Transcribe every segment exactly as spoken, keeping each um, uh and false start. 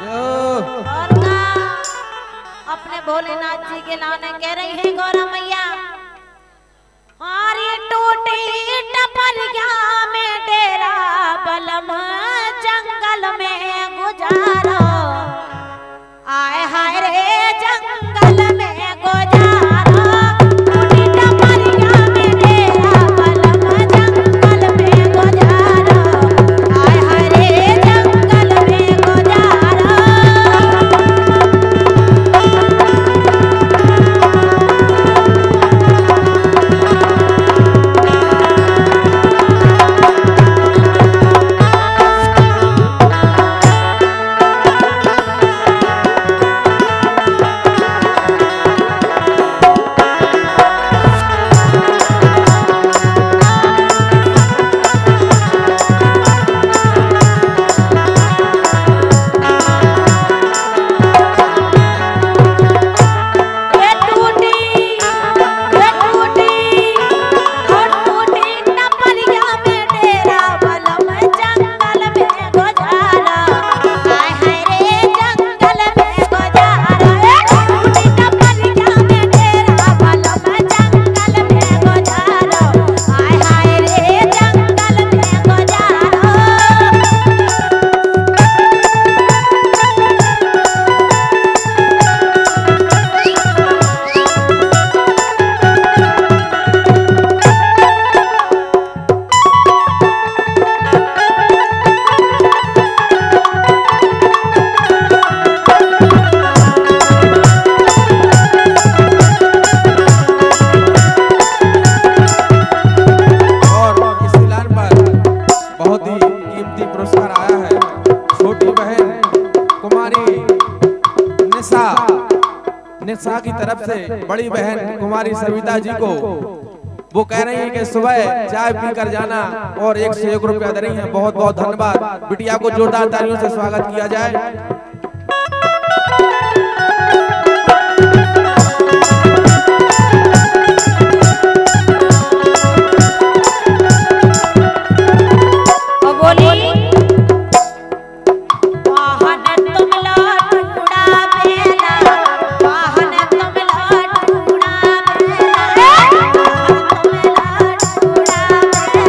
और का अपने भोलेनाथ जी के लाने कह रही है गौरा मैया। और ये टूटी टपरिया में डेरा बलम जंगल में गुजारो, आए हाय रे जंगल में गुजारो, टूटी टपरिया में डेरा बलम जंगल में गुजारो, आए हाय रे जंगल में गुजारो। निशा की तरफ से बड़ी बहन कुमारी सविता जी को वो कह रही है कि सुबह चाय पी कर जाना और एक से एक रुपया दे रही है। बहुत बहुत धन्यवाद। बिटिया को जोरदार तालियों से स्वागत किया जाए।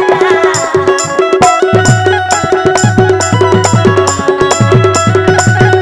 Thank you.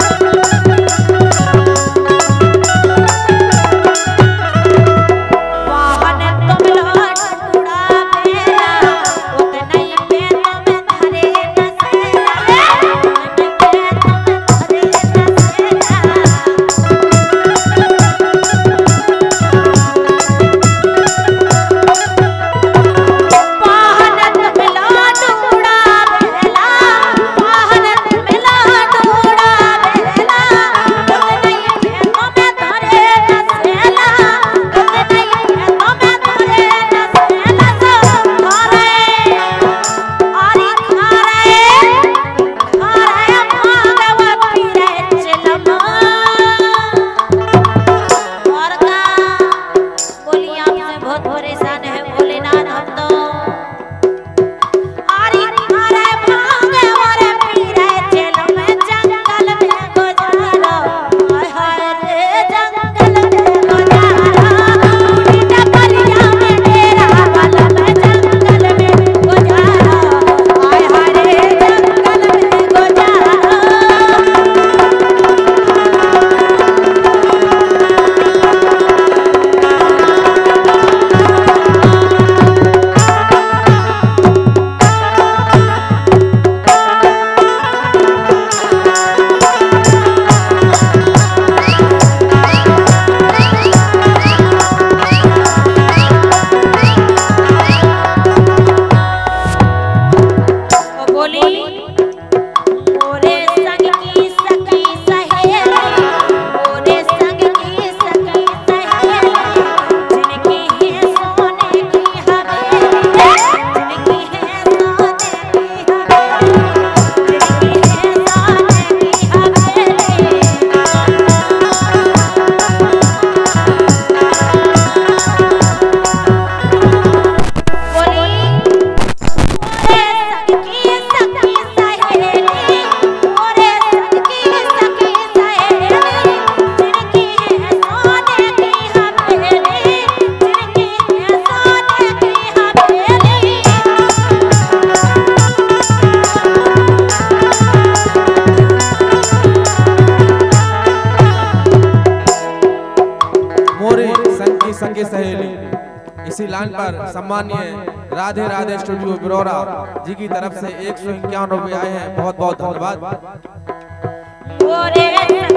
इसी लाइन पर सम्मानीय राधे राधे स्टूडियो बिरौरा जी की तरफ से एक सौ इक्यावन रुपये आए हैं। बहुत बहुत धन्यवाद।